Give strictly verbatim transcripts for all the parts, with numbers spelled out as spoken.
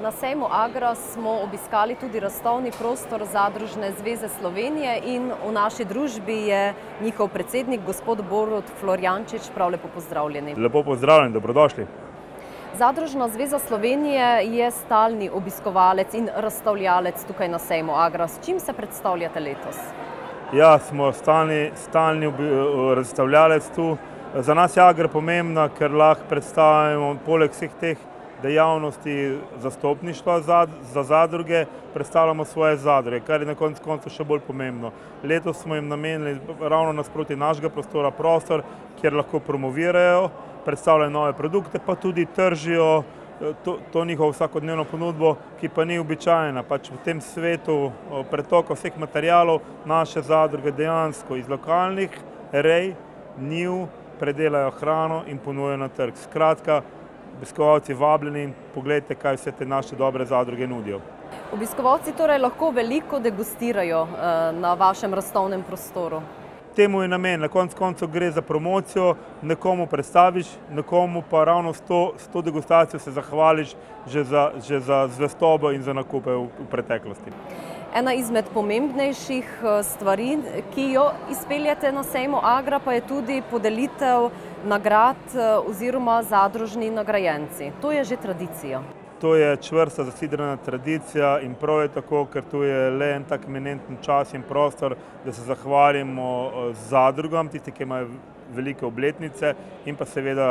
Na sejmu Agra smo obiskali tudi razstavni prostor Zadružne zveze Slovenije in v naši družbi je njihov predsednik, gospod Borut Florjančič. Prav lepo pozdravljeni. Lepo pozdravljeni, dobrodošli. Zadružna zveza Slovenije je stalni obiskovalec in razstavljalec tukaj na sejmu Agra. S čim se predstavljate letos? Ja, smo stalni, stalni razstavljalec tu. Za nas je Agra pomembna, ker lahko predstavimo poleg vseh teh dejavnosti zastopništva za, za zadruge, predstavljamo svoje zadruge, kar je na koncu koncu še bolj pomembno. Letos smo jim namenili ravno nasproti našega prostora prostor, kjer lahko promovirajo, predstavljajo nove produkte, pa tudi tržijo to, to njihovo vsakodnevno ponudbo, ki pa ni običajna. Pač v tem svetu pretoka vseh materialov naše zadruge dejansko iz lokalnih rej, njiv, predelajo hrano in ponujajo na trg. Skratka, obiskovalci vabljeni in pogledajte, kaj vse te naše dobre zadruge nudijo. Obiskovalci torej lahko veliko degustirajo na vašem razstavnem prostoru. Temu je namen, na koncu koncev gre za promocijo, nekomu predstaviš, nekomu pa ravno s to, s to degustacijo se zahvališ že za, že za zvestobo in za nakupe v, v preteklosti. Ena izmed pomembnejših stvari, ki jo izpeljete na sejmu Agra, pa je tudi podelitev nagrad oziroma zadružni nagrajenci. To je že tradicija. To je čvrsta zasidrana tradicija in prav je tako, ker tu je le en tak eminenten čas in prostor, da se zahvalimo zadrugam, tisti, ki imajo velike obletnice, in pa seveda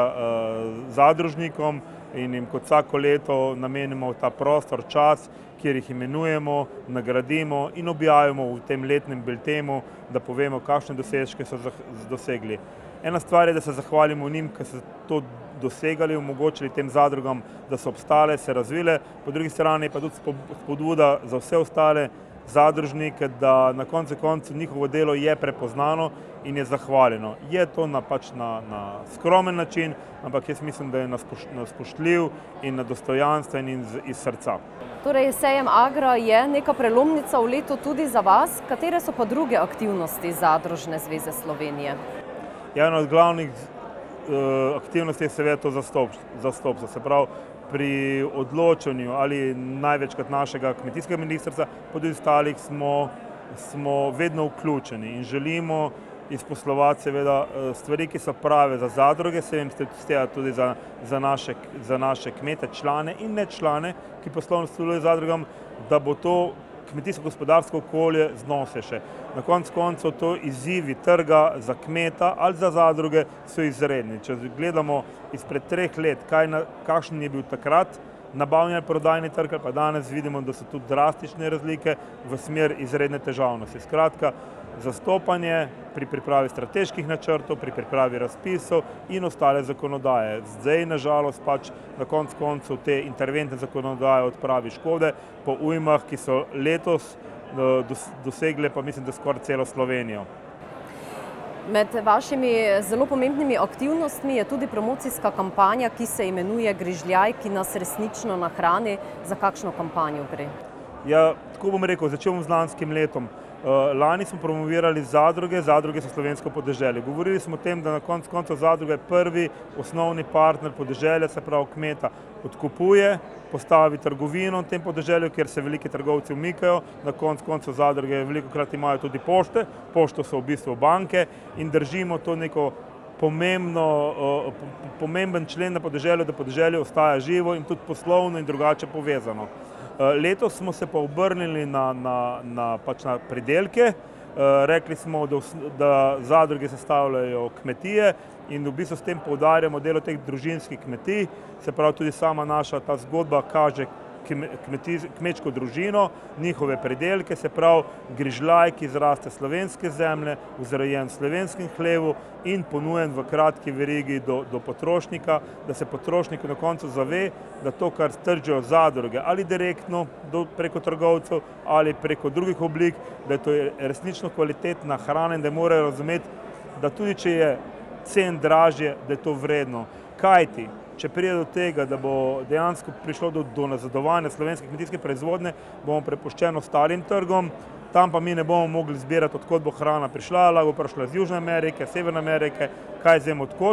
zadružnikom, in jim kot vsako leto namenimo ta prostor, čas, kjer jih imenujemo, nagradimo in objavimo v tem letnem biltenu, da povemo, kakšne dosežke so dosegli. Ena stvar je, da se zahvalimo njim, ki so to dosegali, omogočili tem zadrugam, da so obstale, se razvile, po drugi strani pa tudi spodbuda za vse ostale zadružnike, da na koncu koncu njihovo delo je prepoznano in je zahvaljeno. Je to na, pač na, na skromen način, ampak jaz mislim, da je na spoštljiv in na dostojanstven in iz srca. Torej, sejem Agra je neka prelomnica v letu tudi za vas. Katere so pa druge aktivnosti Zadružne zveze Slovenije? Ja, ena od glavnih uh, aktivnosti je seveda to zastopstvo. Se pravi, pri odločanju ali največkrat našega kmetijskega ministrstva, pa tudi ostalih smo, smo vedno vključeni in želimo izposlovati seveda stvari, ki so prave za zadruge, seveda tudi za, za, naše, za naše kmete, člane in ne člane, ki poslovno sodelujejo z zadrugam, da bo to kmetijsko-gospodarsko okolje znosejše. Na koncu koncev to izzivi trga za kmeta ali za zadruge so izredni. Če gledamo izpred treh let, kaj na, kakšen je bil takrat nabavni prodajni trg, pa danes vidimo, da so tu drastične razlike v smer izredne težavnosti. Skratka, zastopanje pri pripravi strateških načrtov, pri pripravi razpisov in ostale zakonodaje. Zdaj, nažalost, pač na koncu koncev te interventne zakonodaje odpravi škode po ujmah, ki so letos dosegle, pa mislim, da skoraj celo Slovenijo. Med vašimi zelo pomembnimi aktivnostmi je tudi promocijska kampanja, ki se imenuje Grižljaj, ki nas resnično nahrani. Za kakšno kampanjo gre? Ja, tako bom rekel, začel bom z lanskim letom. Lani smo promovirali zadruge, zadruge so slovensko podeželje. Govorili smo o tem, da na koncu koncev zadruga je prvi osnovni partner podeželja, se pravi kmeta. Odkupuje, postavi trgovino v tem podeželju, kjer se veliki trgovci umikajo, na koncu koncev zadruge velikokrat imajo tudi pošte, pošto so v bistvu banke in držimo to neko pomembno, pomemben člen na podeželju, da podeželje ostaja živo in tudi poslovno in drugače povezano. Letos smo se pa obrnili na, na, na, pač na pridelke, rekli smo, da, da zadruge sestavljajo kmetije in v bistvu s tem poudarjamo delo teh družinskih kmetij, se pravi tudi sama naša ta zgodba kaže kmečko družino, njihove pridelke, se pravi grižljaj, ki zraste slovenske zemlje, vzrejen v slovenskem hlevu in ponujen v kratki verigi do, do potrošnika, da se potrošnik na koncu zave, da to, kar tržijo zadruge ali direktno do, preko trgovcev ali preko drugih oblik, da je to resnično kvalitetna hrana in da morajo razumeti, da tudi če je cen dražje, da je to vredno. Kajti, če pride do tega, da bo dejansko prišlo do, do nazadovanja slovenske kmetijske proizvodnje, bomo prepuščeni ostalim trgom, tam pa mi ne bomo mogli zbirati, odkot bo hrana prišla, lahko bo prišla iz Južne Amerike, Severne Amerike, kaj zvem odkot,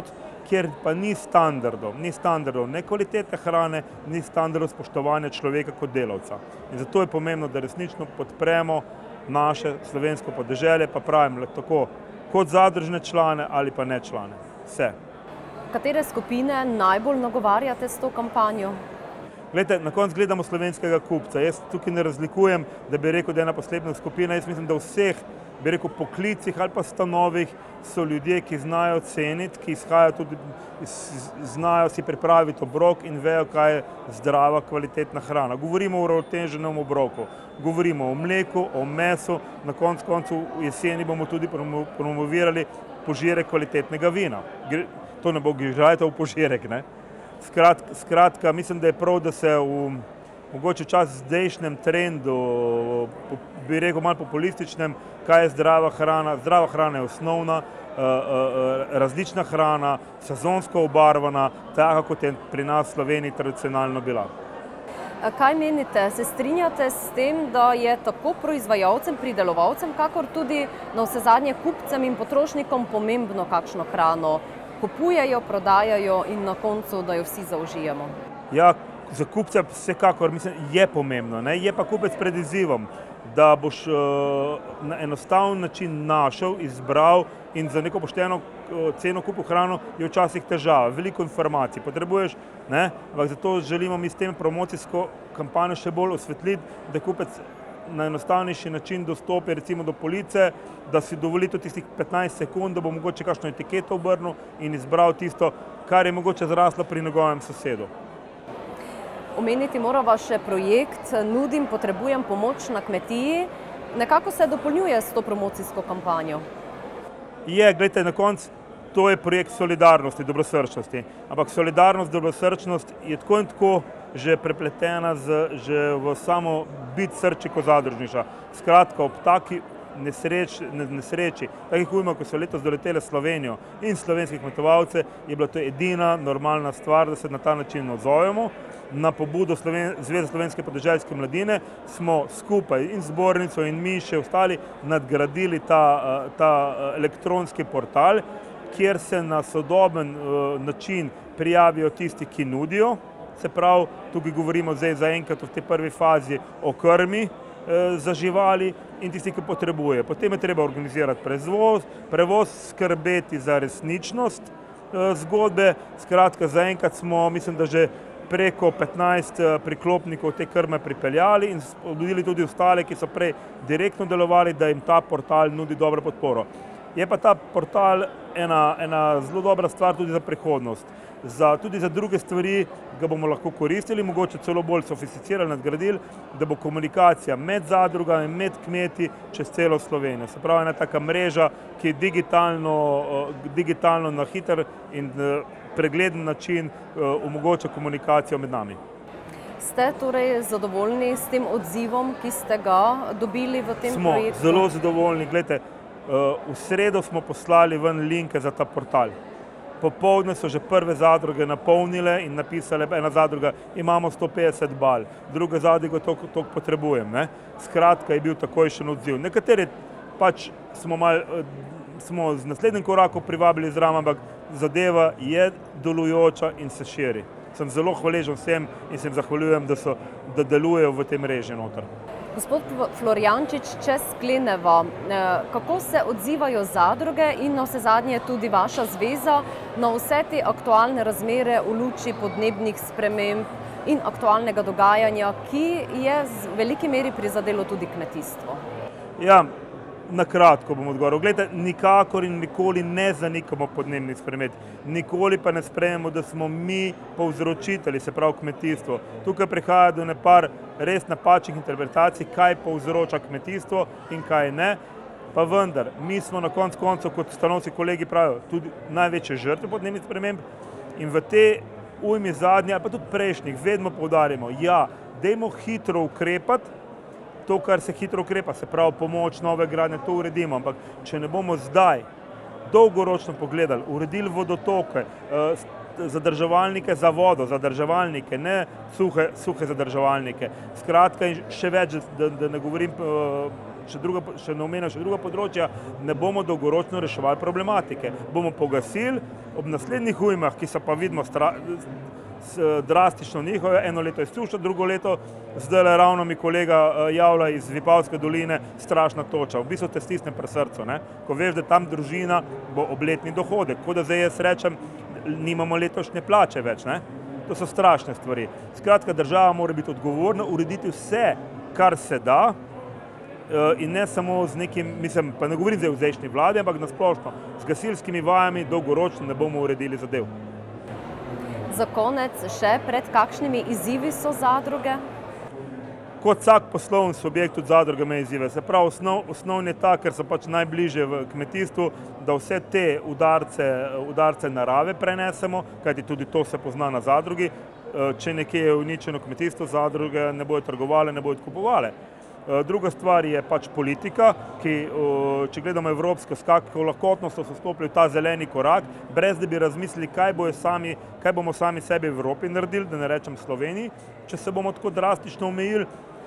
kjer pa ni standardov, ni standardov ne kvalitete hrane, ni standardov spoštovanja človeka kot delavca. In zato je pomembno, da resnično podpremo naše slovensko podeželje, pa pravim tako, kot zadružne člane ali pa ne člane. Vse. Katere skupine najbolj nagovarjate s to kampanjo? Glejte, na koncu gledamo slovenskega kupca. Jaz tukaj ne razlikujem, da bi rekel, da je ena posebna skupina. Jaz mislim, da v vseh, bi rekel, poklicih ali pa stanovih so ljudje, ki znajo ceniti, ki izhajajo tudi, znajo si pripraviti obrok in vejo, kaj je zdrava, kvalitetna hrana. Govorimo o uravnoteženem obroku, govorimo o mleku, o mesu, na koncu koncu v jeseni bomo tudi promovirali požirek kvalitetnega vina. To ne bo grižajte v požirek, ne? Skratka, skratka, mislim, da je prav, da se v mogoče čas zdajšnjem trendu, bi rekel malo populističnem, kaj je zdrava hrana. Zdrava hrana je osnovna, različna hrana, sezonsko obarvana, taka kot je pri nas v Sloveniji tradicionalno bila. Kaj menite, se strinjate s tem, da je tako proizvajalcem, pridelovalcem, kakor tudi navsezadnje kupcem in potrošnikom pomembno, kakšno hrano kupujejo, prodajajo in na koncu, da jo vsi zaužijemo? Ja, za kupca vsekakor mislim, je pomembno, ne? Je pa kupec pred izzivom, da boš na enostaven način našel, izbral in za neko pošteno ceno kupil hrano, je včasih težava. Veliko informacij potrebuješ, ne? Ampak zato želimo mi s tem promocijsko kampanjo še bolj osvetliti, da kupec na enostavnejši način dostopi recimo do police, da si dovoli tudi tistih petnajst sekund, da bo mogoče kakšno etiketo obrnil in izbral tisto, kar je mogoče zraslo pri njegovem sosedu. Omeniti morava še projekt Nudim, potrebujem pomoč na kmetiji. Nekako se dopolnjuje s to promocijsko kampanjo? Je, gledajte, na koncu to je projekt solidarnosti, dobrosrčnosti. Ampak solidarnost, dobrosrčnost je tako in tako že prepletena z, že v samo bit srčiko zadružništva. Skratka, ob taki nesreč, nesreči, takih ujmah, ko so letos doletele Slovenijo in slovenskih kmetovalce, je bila to edina normalna stvar, da se na ta način odzovemo. Na pobudo Sloven, Zveze slovenske podeželske mladine smo skupaj in zbornico in mi še ostali nadgradili ta, ta elektronski portal, kjer se na sodoben uh, način prijavijo tisti, ki nudijo. Se pravi, tukaj govorimo zdaj zaenkrat v tej prvi fazi o krmi eh, za živali in tisti, ki potrebuje. Potem je treba organizirati prevoz, prevoz skrbeti za resničnost eh, zgodbe. Skratka, zaenkrat smo, mislim, da že preko petnajst priklopnikov te krme pripeljali in spodbudili tudi ostale, ki so prej direktno delovali, da jim ta portal nudi dobro podporo. Je pa ta portal ena, ena zelo dobra stvar tudi za prihodnost. Za, tudi za druge stvari ga bomo lahko koristili, mogoče celo bolj sofisticirali, nadgradili, da bo komunikacija med zadrugami, med kmeti čez celo Slovenijo. Se pravi, ena taka mreža, ki je digitalno, digitalno na hiter in pregleden način omogoča komunikacijo med nami. Ste torej zadovoljni s tem odzivom, ki ste ga dobili v tem Smo projektu? Smo zelo zadovoljni. Glejte, v sredo smo poslali ven linke za ta portal. Popoldne so že prve zadruge napolnile in napisale, ena zadruga, imamo sto petdeset bal, druga zadruga, toliko potrebujem. Ne? Skratka, je bil takojšen odziv. Nekateri pač smo, mal, smo z naslednjim korakom privabili zraven, ampak zadeva je delujoča in se širi. Sem zelo hvaležen vsem in se jim zahvaljujem, da, so, da delujejo v tem mreži noter. Gospod Florjančič, če skleneva, kako se odzivajo zadruge in navsezadnje tudi vaša zveza na vse te aktualne razmere v luči podnebnih sprememb in aktualnega dogajanja, ki je v veliki meri prizadelo tudi kmetijstvo? Ja, na kratko bom odgovoril. Glejte, nikakor in nikoli ne zanikamo podnebnih sprememb. Nikoli pa ne sprejmemo, da smo mi povzročitelji, se pravi kmetijstvo. Tukaj prihaja do nepar res napačnih interpretacij, kaj povzroča kmetijstvo in kaj ne. Pa vendar, mi smo na koncu koncev, kot stanovski kolegi pravijo, tudi največje žrtve podnebnih sprememb in v te ujmi zadnje, pa tudi prejšnjih, vedno poudarjamo, ja, dajmo hitro ukrepati, to, kar se hitro ukrepa, se pravi pomoč, nove gradnje, to uredimo, ampak če ne bomo zdaj dolgoročno pogledali, uredili vodotoke, zadrževalnike za vodo, zadrževalnike, ne suhe, suhe zadrževalnike, skratka in še več, da, da ne govorim še, druga, še ne omenil še druga področja, ne bomo dolgoročno reševali problematike. Bomo pogasili ob naslednjih ujmah, ki so pa vidimo stra, s, drastično njihove, eno leto je suša, drugo leto, zdaj ravno mi kolega javlja iz Vipavske doline, strašna toča. V bistvu te stisne pri srcu, ne? Ko veš, da tam družina bo obletni dohodek, ko da zdaj jaz rečem, nimamo letošnje plače več, ne? To so strašne stvari. Skratka, država mora biti odgovorna, urediti vse, kar se da, in ne samo z nekim, mislim, pa ne govorim zdaj o zdajšnji vladi, ampak nasplošno, z gasilskimi vajami dolgoročno ne bomo uredili zadev. Za konec še, pred kakšnimi izzivi so zadruge? Kot vsak poslovni subjekt tudi zadruge ima izzive. Se pravi, osnov, osnovni je ta, ker so pač najbližje v kmetijstvu, da vse te udarce, udarce narave prenesemo, kajti tudi to se pozna na zadrugi. Če nekje je uničeno kmetijstvo, zadruge ne bodo trgovale, ne bodo kupovale. Druga stvar je pač politika, ki, če gledamo evropsko, s kako lahkotnostjo so stopili v ta zeleni korak, brez da bi razmislili, kaj, sami, kaj bomo sami sebi v Evropi naredili, da ne rečem Sloveniji, če se bomo tako drastično omejili.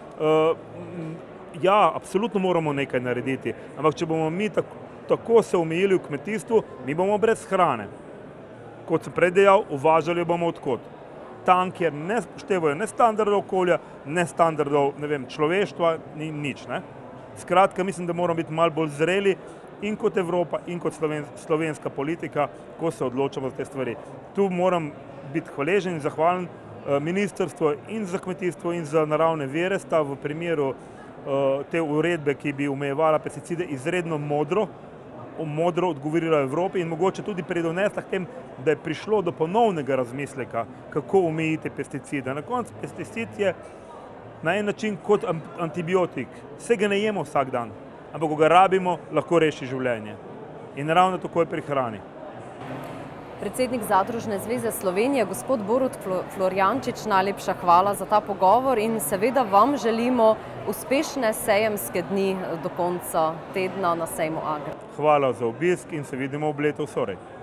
Ja, absolutno moramo nekaj narediti, ampak če bomo mi tako, tako se omejili v kmetijstvu, mi bomo brez hrane. Kot sem prej dejal, uvažali bomo odkot. Tam, kjer ne spoštevajo ne standardov okolja, ne standardov, ne vem, človeštva, ni nič, ne. Skratka, mislim, da moramo biti malo bolj zreli in kot Evropa, in kot sloven, slovenska politika, ko se odločamo za te stvari. Tu moram biti hvaležen in zahvalen ministrstvo in za kmetijstvo in za naravne vire sta v primeru uh, te uredbe, ki bi omejevala pesticide, izredno modro, modro odgovorila Evropi in mogoče tudi pridonesla k tem, da je prišlo do ponovnega razmisleka, kako omejiti pesticide. Na koncu pesticid je na en način kot antibiotik. Vse ga ne jemo vsak dan, ampak ko ga rabimo, lahko reši življenje. In ravno tako je pri hrani. Predsednik Zadružne zveze Slovenije, gospod Borut Florjančič, najlepša hvala za ta pogovor in seveda vam želimo uspešne sejemske dni do konca tedna na sejmu Agra. Hvala za obisk in se vidimo ob letu v Sorej.